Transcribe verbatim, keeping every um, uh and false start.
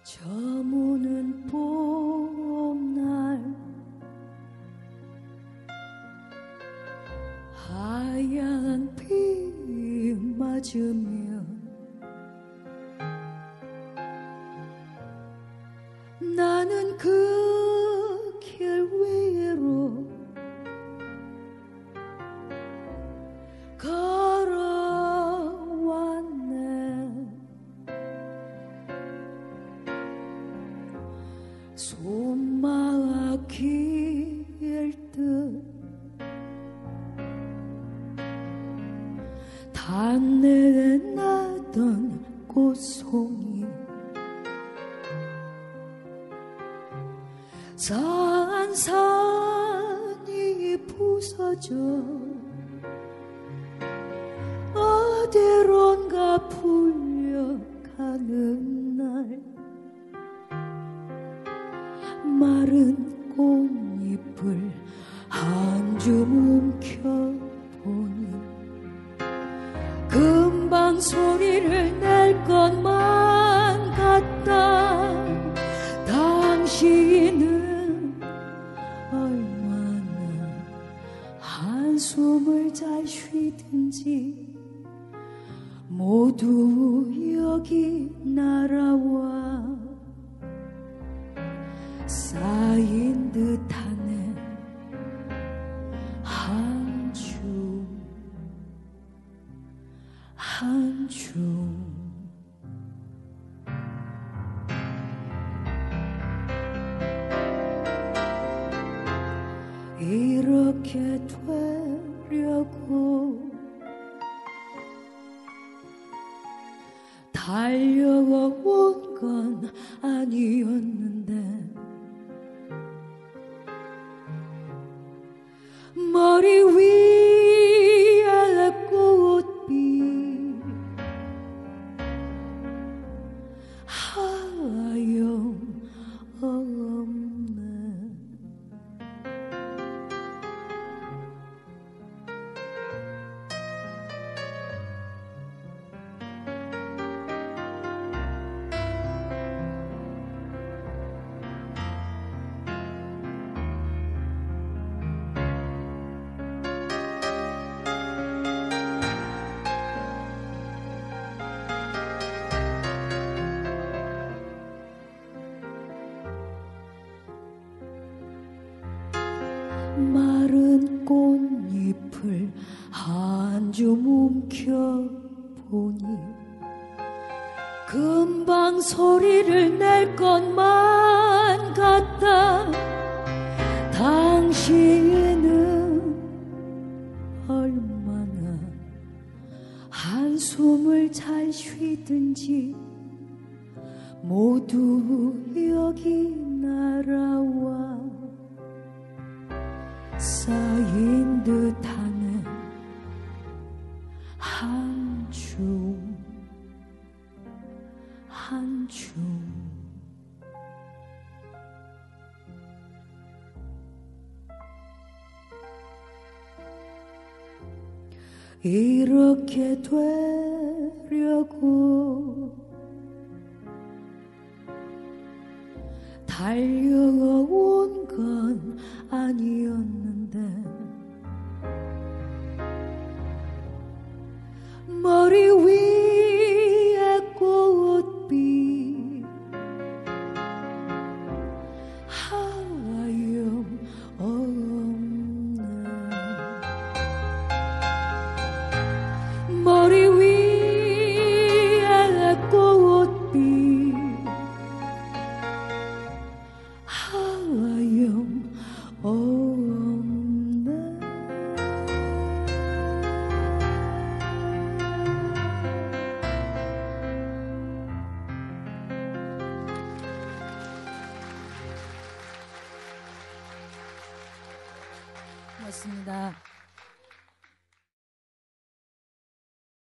저무는 봄날 하얀 비 맞으며 나는 그 길 위로 걸어왔네. 손 막힐 듯 단내에 나던 꽃송이 산산이 부서져 어디론가 풀려가는 날 마른 꽃잎을 한 줌 켜보니 금방 소리를 낼 것만 같다. 당신은 얼마나 한숨을 잘 쉬든지 모두 여기 날아와 쌓인 듯하네. 한 줌 한 줌 이렇게 되려고 달려온 건 아니었는데 머리 위에 꽃빛 하염없네. 마른 꽃잎을 한 줌 움켜보니 금방 소리를 낼 것만 같다. 당신은 얼마나 한숨을 잘 쉬든지 모두 여기 날아와 쌓인 듯하네. 한 줌 한 줌 이렇게 되려고 달려온 건 아니었는데 머리 위에 꽃빛 하염없네. 머리 위에 꽃빛 하염없네. 고맙습니다.